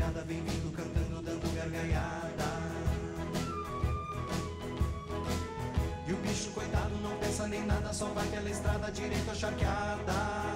boiada vem vindo, cantando, dando gargalhada. E o bicho coitado não pensa nem nada, só vai pela estrada direita charqueada.